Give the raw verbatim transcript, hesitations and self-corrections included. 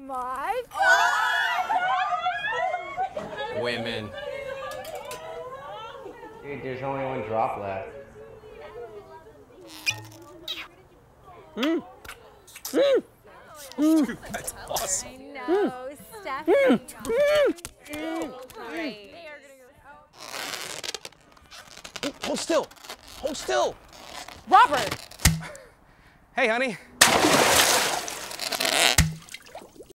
my God! Women. Dude, there's only one drop left. Mmm. Mmm. Dude, that's awesome. I know, Stephanie. Great. Hold still. Hold still. Robert! Hey, honey.